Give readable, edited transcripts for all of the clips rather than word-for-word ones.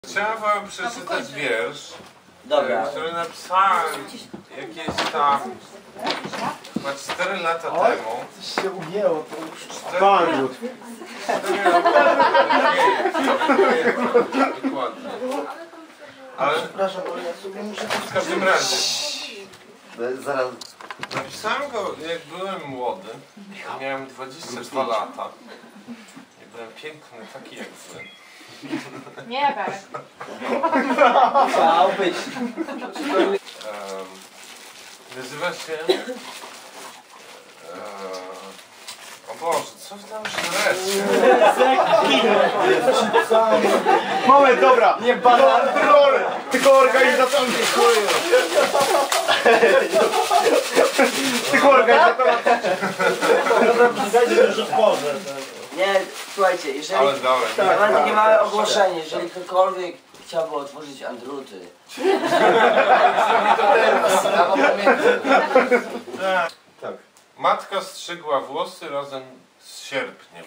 Chciałem wam przeczytać wiersz, który napisałem jakieś tam chyba 4 lata temu. Coś się ugięło, to już 4 dokładnie. Ale przepraszam, ale ja sobie muszę w każdym razie zaraz. napisałem go jak byłem młody. Miałem 22 lata. I byłem piękny, taki jak wy. Nie, Berek. Chciał być. Nazywa się... o Boże, co wy tam żrecie? Moment, dobra. Nie banan, tylko organizatorem dziękuję. Tylko organizatorem. Dajcie już otworzę. Nie, słuchajcie, jeżeli... Ale dobra, Ja mam takie małe ogłoszenie, jeżeli ktokolwiek chciałby otworzyć Andruty. Tak. Matka strzygła włosy razem z sierpniem.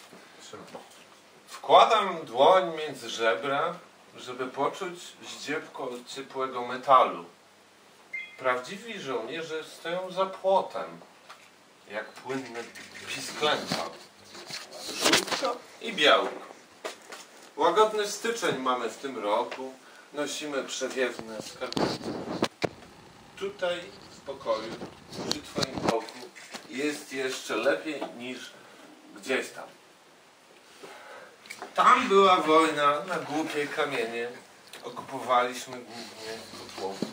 Wkładam dłoń między żebra, żeby poczuć zdziepko ciepłego metalu. Prawdziwi żołnierze stoją za płotem, jak płynne pisklęta. Żółtko i białko. Łagodny styczeń mamy w tym roku. Nosimy przewiewne skarpety. Tutaj w pokoju, przy twoim boku, jest jeszcze lepiej niż gdzieś tam. Tam była wojna na głupie kamienie. Okupowaliśmy głównie kotłowę.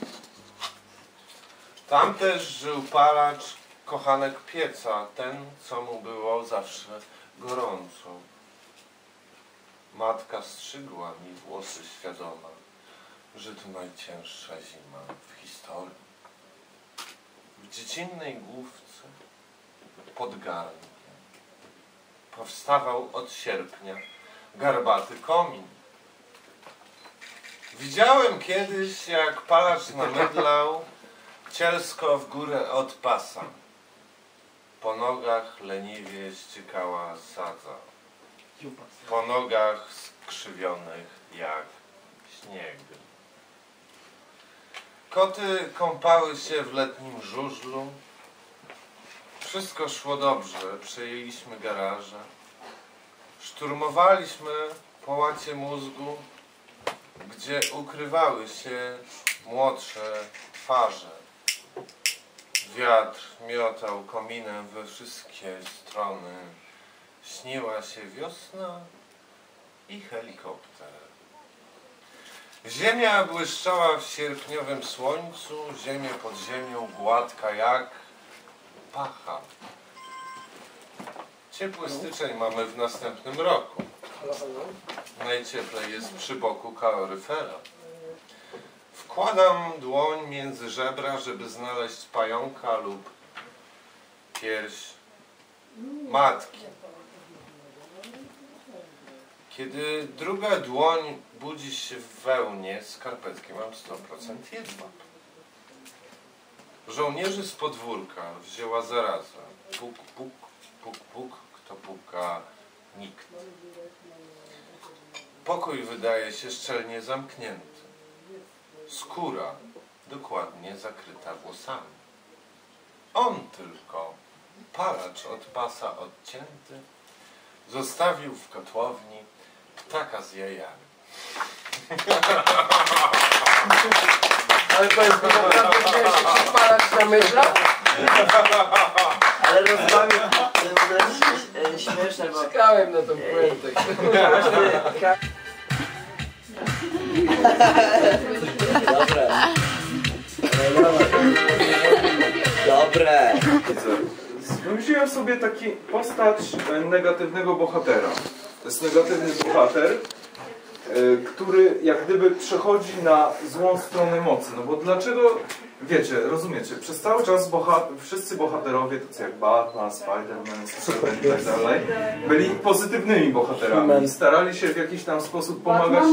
Tam też żył palacz, kochanek pieca, ten, co mu było zawsze gorąco. Matka strzygła mi włosy świadoma, że to najcięższa zima w historii. W dziecinnej główce pod garnkiem powstawał od sierpnia garbaty komin. Widziałem kiedyś, jak palacz namydlał cielsko w górę od pasa. Po nogach leniwie ściekała sadza. Po nogach skrzywionych jak śnieg. Koty kąpały się w letnim żużlu. Wszystko szło dobrze. Przejęliśmy garaże. Szturmowaliśmy połacie mózgu, gdzie ukrywały się młodsze twarze. Wiatr miotał kominem we wszystkie strony. Śniła się wiosna i helikopter. Ziemia błyszczała w sierpniowym słońcu, ziemia pod ziemią gładka jak pacha. Ciepły styczeń mamy w następnym roku. Najcieplej jest przy boku kaloryfera. Wkładam dłoń między żebra, żeby znaleźć pająka lub pierś matki. Kiedy druga dłoń budzi się w wełnie, skarpetki mam 100% jedwab. Żołnierzy z podwórka wzięła zaraza. Puk, puk, puk, puk, kto puka, nikt. Pokój wydaje się szczelnie zamknięty. Skóra dokładnie zakryta włosami. On tylko, palacz od pasa odcięty, zostawił w kotłowni ptaka z jajami. Ale to jest palacz na myślał? Ale rozmawiam, to jest w ogóle śmieszne, bo... Czekałem na tą puentę. Dobre. Dobre. Wymyśliłem sobie taki postać negatywnego bohatera. To jest negatywny bohater, który jak gdyby przechodzi na złą stronę mocy. No bo dlaczego, wiecie, rozumiecie, przez cały czas wszyscy bohaterowie, tacy jak Batman, Spider-Man, Superman i tak dalej, byli pozytywnymi bohaterami i starali się w jakiś tam sposób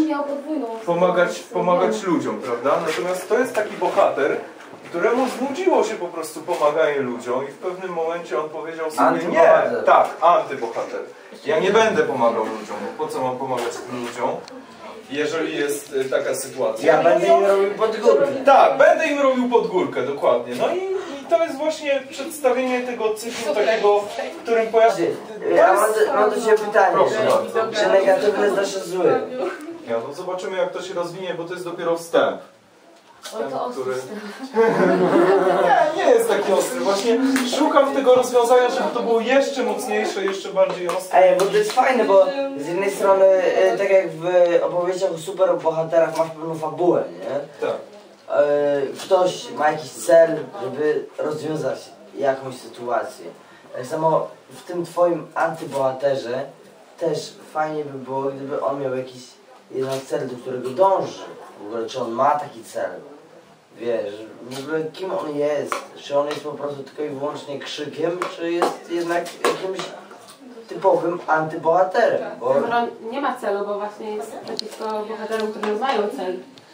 pomagać ludziom, prawda? Natomiast to jest taki bohater, któremu znudziło się po prostu pomaganie ludziom i w pewnym momencie on powiedział sobie nie, tak, antybohater. Ja nie będę pomagał ludziom, bo po co mam pomagać tym ludziom? jeżeli jest taka sytuacja. Ja będę im robił pod górkę. Tak, będę im robił pod górkę, dokładnie. No i to jest właśnie przedstawienie tego cyklu takiego, w którym pojawia... Ja mam do Ciebie pytanie, czy negatywny znaczy zły? Ja, no zobaczymy jak to się rozwinie, bo to jest dopiero wstęp. Który... nie jest taki ostry. Właśnie szukam tego rozwiązania, żeby to było jeszcze mocniejsze, jeszcze bardziej ostre. Ej, bo to jest fajne, bo z jednej strony, tak jak w opowieściach o superbohaterach masz pewną fabułę, nie? Tak. Ktoś ma jakiś cel, żeby rozwiązać jakąś sytuację. Tak samo w tym twoim antybohaterze też fajnie by było, gdyby on miał jakiś jeden cel, do którego dąży. W ogóle, czy on ma taki cel? Wiesz, w ogóle kim on jest? Czy on jest po prostu tylko i wyłącznie krzykiem, czy jest jednak jakimś typowym antybohaterem? Bo... Nie ma celu, bo właśnie jest przeciwko bohaterom, którzy mają cel.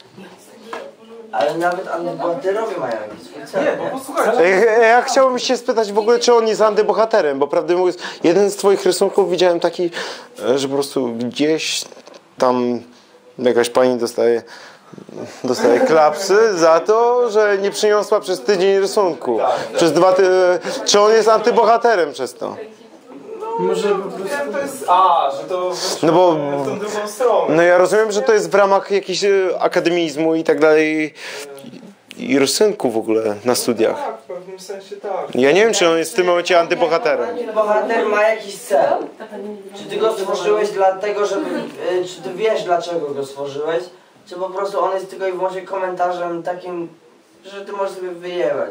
Ale nawet antybohaterowie mają jakiś swój cel, Nie, nie? bo posłuchajcie. Ja chciałbym się spytać w ogóle, czy on jest antybohaterem, bo prawdę mówiąc, jeden z twoich rysunków widziałem taki, że po prostu gdzieś tam jakaś pani dostaje klapsy za to, że nie przyniosła przez tydzień rysunku. Przez 2 Czy on jest antybohaterem przez to? Może po prostu... to jest... że to No bo... w tą drugą stronę. No ja rozumiem, że to jest w ramach jakiegoś akademizmu i tak dalej i rysunku w ogóle na studiach. Tak, w pewnym sensie tak. Ja nie wiem, czy on jest w tym momencie antybohaterem. Bohater ma jakiś cel. Czy ty go stworzyłeś dlatego, żeby... czy ty wiesz, dlaczego go stworzyłeś? Czy po prostu on jest tylko i wyłącznie komentarzem takim, że ty możesz sobie wyjebać.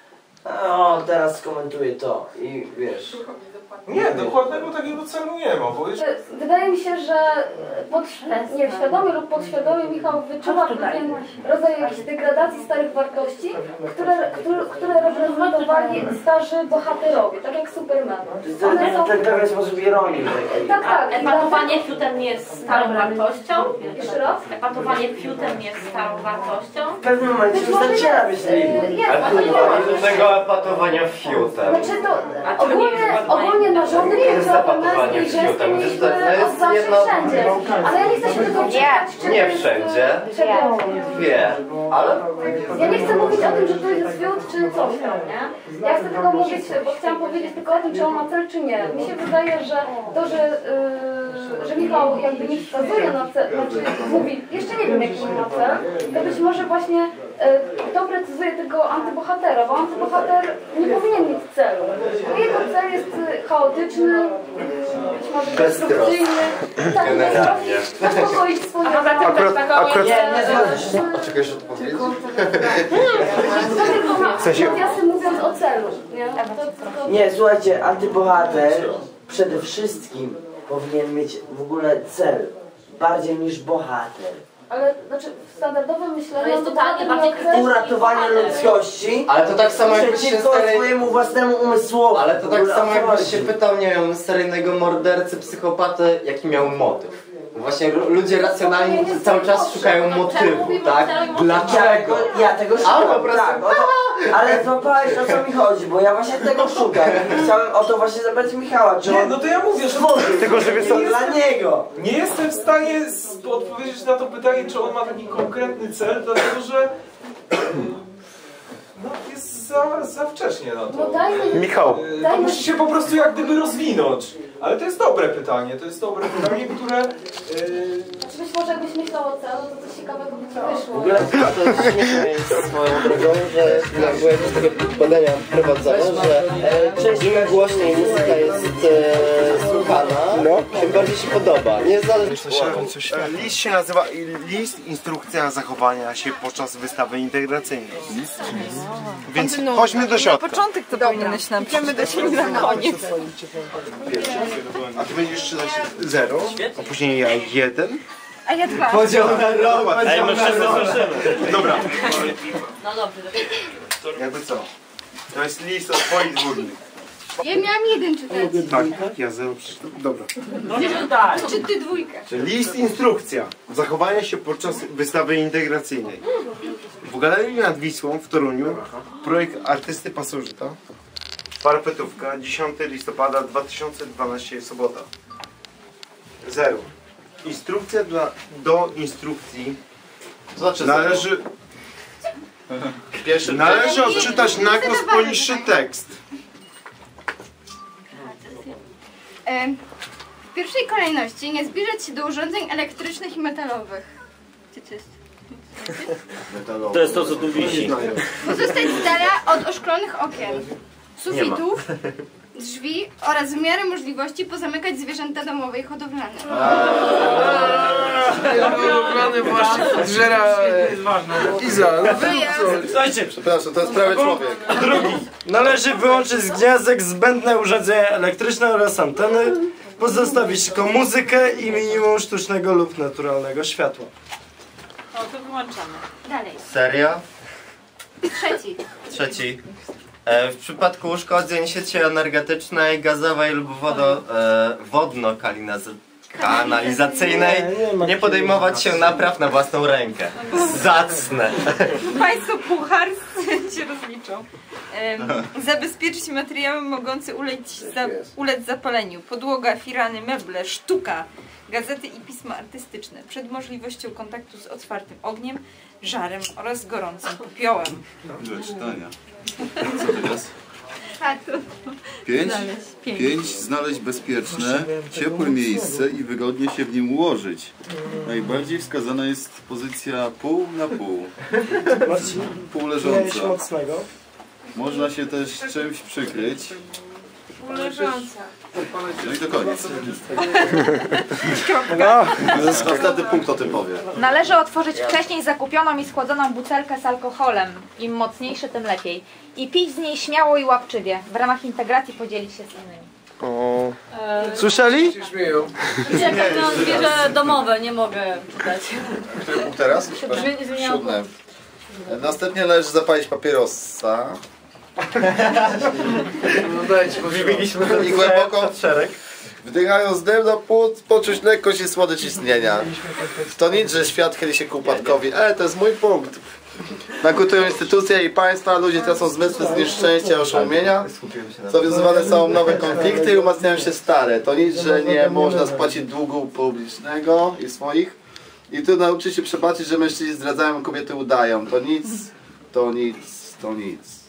O, teraz skomentuję to i wiesz... Nie, dokładnego takiego celu nie ma, bo jeszcze... Wydaje mi się, że świadomie lub podświadomie Michał wyczuwa pewien rodzaj jakiejś degradacji starych wartości, które reprezentowali starzy bohaterowie, tak jak Superman. One są... To jest pewien sposób ironii. Tak, tak. Epatowanie fiutem nie jest starą wartością. Jeszcze raz? Epatowanie fiutem jest starą wartością. W pewnym momencie już zaczyna być Jest, do tego epatowania fiutem. znaczy to ogólnie narządy płciowe męskie i żeńskie mieliśmy od zawsze wszędzie. Ale ja nie chcę się tego czytać. Nie wszędzie. Wie, ale... Ja nie chcę mówić o tym, że to jest fiut czy coś tam, nie? Ja chcę tylko mówić, bo chciałam powiedzieć tylko o tym, czy on ma cel, czy nie. Mi się wydaje, że to, że Michał jakby nie wskazuje na cel, znaczy mówi, jeszcze nie wiem jaki ma cel, to być może właśnie to precyzuje tego antybohatera, bo antybohater nie powinien mieć celu. Jego cel jest chaotyczny, być może destrukcyjny, tak, zaspokoić swoje... Czekaj, że odpowiedzieć? Nawiasem mówiąc o celu, nie? Nie, słuchajcie, antybohater przede wszystkim powinien mieć w ogóle cel. Bardziej niż bohater. Ale znaczy w standardowym myśleniu jest totalnie bardziej Uratowanie ludzkości. Ale to tak samo jakbyś się przeciwko swojemu własnemu umysłowi. Ale to tak samo jakbyś się pytał, nie wiem, seryjnego mordercy, psychopatę, jaki miał motyw. Właśnie ludzie racjonalni cały czas szukają motywu, tak? Dlaczego? Ja tego szukam, Ale po prostu... tak, ale złapałeś o co mi chodzi, bo ja właśnie tego szukam. Chciałem o to właśnie zapytać Michała, czy Nie, on no to ja mówię, że... Tylko, że wiesz co... dla niego. Nie jestem w stanie odpowiedzieć na to pytanie, czy on ma taki konkretny cel, dlatego że... No jest za wcześnie na to. No dajmy... Michał. To musi się po prostu jak gdyby rozwinąć. Ale to jest dobre pytanie, które... Być może jakbyś myślał o celu, to coś ciekawego by ci W wyszło. ogóle to śmieszne jest swoją drogą, że były jakieś takie badania prowadzone, że im głośniej muzyka jest słuchana, tym bardziej się podoba. List się nazywa List Instrukcja zachowania się podczas wystawy integracyjnej. Więc chodźmy do środka. Początek to powinieneś nam idziemy do siebie na koniec. A ty będziesz czytać 0, a później ja 1. A ja 2. Podział na rok. Ej, my wszyscy słyszymy. Dobra. No dobrze. Jakby co? To jest list od twoich dwórnych. Ja miałam 1 czytać. Tak, ja 0 przeczytam. Dobra. Czy ty 2? List instrukcja zachowania się podczas wystawy integracyjnej. W Galerii nad Wisłą w Toruniu projekt artysty pasożyta. Parapetówka, 10 listopada 2012, sobota. 0. Instrukcja do instrukcji. To znaczy Należy odczytać na głos poniższy tekst. W pierwszej kolejności nie zbliżać się do urządzeń elektrycznych i metalowych. To jest to, co tu wisi. Pozostać z dala od oszklonych okien, sufitów, drzwi oraz w miarę możliwości pozamykać zwierzęta domowe i hodowlane. Hodowlany właśnie podżera Iza. Słuchajcie, przepraszam, to jest prawie człowiek. Drugi. Należy wyłączyć z gniazdek zbędne urządzenia elektryczne oraz anteny. Pozostawić tylko muzykę i minimum sztucznego lub naturalnego światła. O, to wyłączamy. Dalej. Seria? Trzeci. W przypadku uszkodzeń sieci energetycznej, gazowej lub wodno-kanalizacyjnej nie podejmować się napraw na własną rękę. Zacne. Państwo pucharscy się rozliczą. Zabezpieczyć materiały mogące ulec zapaleniu. Podłoga, firany, meble, sztuka, gazety i pisma artystyczne. Przed możliwością kontaktu z otwartym ogniem, żarem oraz gorącym popiołem. Do czytania. Co teraz? 5. Znaleźć bezpieczne, ciepłe miejsce i wygodnie się w nim ułożyć. Najbardziej wskazana jest pozycja pół na pół. Pół leżąca. Można się też czymś przykryć. Leżąca. No i to koniec. Następny punkt o tym powie. Należy otworzyć wcześniej zakupioną i schłodzoną butelkę z alkoholem. Im mocniejszy, tym lepiej. I pić z niej śmiało i łapczywie. W ramach integracji podzielić się z innymi. O. Słyszeli? Jak mam zwierzę domowe, nie mogę czytać. Który punkt teraz? Siódmy. Następnie należy zapalić papierosa. I głęboko wdychając dym do płuc, poczuć lekkość i słodycz istnienia. To nic, że świat chyli się ku upadkowi. To jest mój punkt. Bankrutują instytucje i państwa, ludzie tracą zmysły z nieszczęścia, oszołomienia. Zawiązywane są nowe konflikty i umacniają się stare. To nic, że nie można spłacić długu publicznego i swoich. I tu nauczyć się przebaczyć, że mężczyźni zdradzają, kobiety udają. To nic, to nic, to nic.